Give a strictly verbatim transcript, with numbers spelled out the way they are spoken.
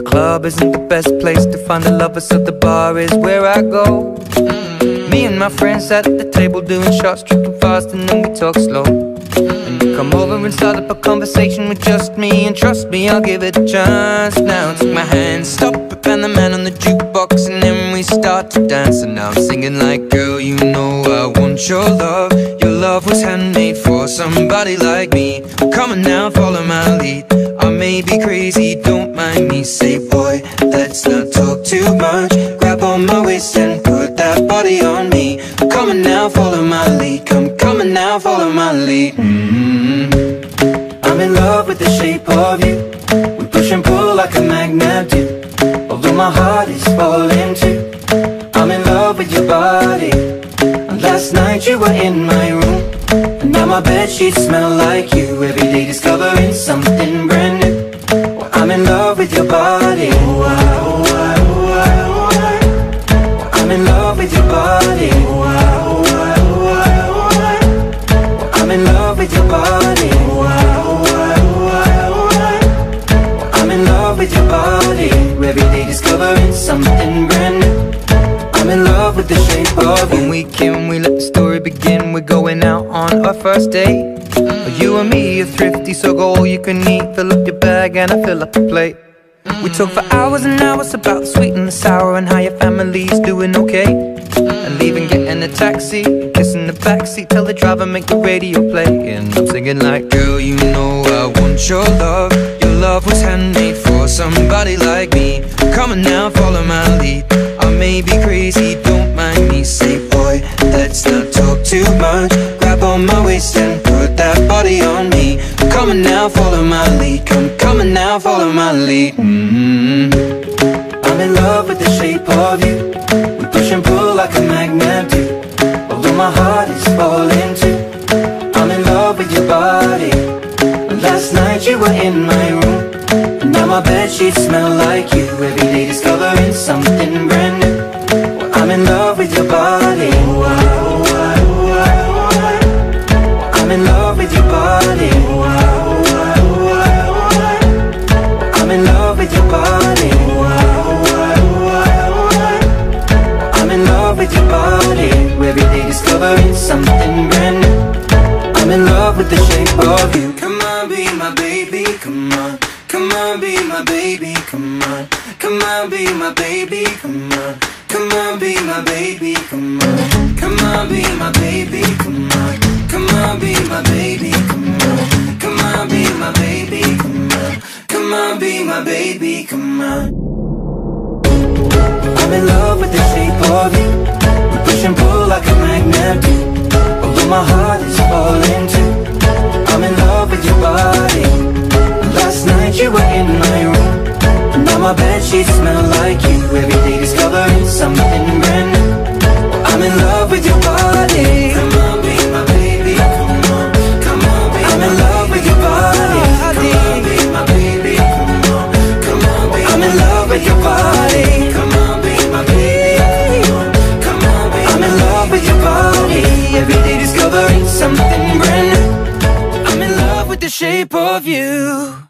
club isn't the best place to find a lover, so the bar is where I go. Me and my friends at the table doing shots, tripping fast, and then we talk slow. And you come over and start up a conversation with just me, and trust me, I'll give it a chance. Now take my hand, stop it, and the man on the jukebox, and then we start to dance. And now I'm singing like, girl, you know I want your love. Your love was handmade for somebody like me. Come on now, follow my lead. I may be crazy, don't mind me. Say, boy, let's not talk too much. Grab on my waist and put that body on me. Come on now, follow my lead. Come, come on now, follow my lead. mm-hmm. I'm in love with the shape of you. We push and pull like a magnet do. Although my heart is falling too, I'm in love with your body. And last night you were in my room, and now my bedsheets smell like you. Every day discovering something brand new. Well, I'm in love with your body. Oh, I, oh, I, oh, I, oh, I. Well, I'm in love with your body. Oh, I, oh, I, oh, I, oh, I. Well, I'm in love with your body. Oh, I, oh, I, oh, I, oh, I. Well, I'm in love with your body. Every day discovering something brand new. I'm in love with the shape of you. When we came, we let the story begin. We're going out on our first date. You and me are thrifty, so go all you can eat. Fill up your bag and I fill up the plate. We talk for hours and hours about the sweet and the sour, and how your family's doing okay. And leaving, getting a taxi, kissing the backseat, tell the driver make the radio play. And I'm singing like, girl, you know I want your love. Your love was handmade for somebody like me. Come on now, follow my lead. I may be crazy, don't mind me. Say, boy, let's not talk too much. Grab on my waist and put that body on me. Come on now, follow my lead. Come, come on now, follow my lead. mm-hmm. I'm in love with the shape of you. We push and pull like a magnet do. Although my heart is falling too, I'm in love with your body. Last night you were in my room, and now my bedsheets smell like you. Every day discovering something brand new. Well, I'm in love with your body. Oh, I, oh, I, oh, I, oh, I. I'm in love with your body. Oh, I, oh, I, oh, I, oh, I. I'm in love with your body. Oh, I, oh, I, oh, I, oh, I. I'm in love with your body. Every day discovering something brand new. I'm in love with the shape of you. Come on, be my baby, come on. Come on, be my baby, come on. Come on, be my baby, come on. Come on, be my baby, come on. Come on, be my baby, come on. Come on, be my baby, come on. Come on, be my baby, come on. Come on, be my baby, come on. I'm in love with the shape of you. We push and pull like a magnet do. Although my heart is falling too, I'm in love with your body. Last night you were in my room, and now my bedsheets smell like you. Every day discovering something brand new. I'm in love with your body. Come on, be my baby, come on. Come on, be I'm in love with your body. Come on, be my baby, come on. Come on, be I'm in love with your body. Come on, be my baby, come on. Come on, be I'm in love with your body. Every day discovering something brand new. I'm in love with the shape of you.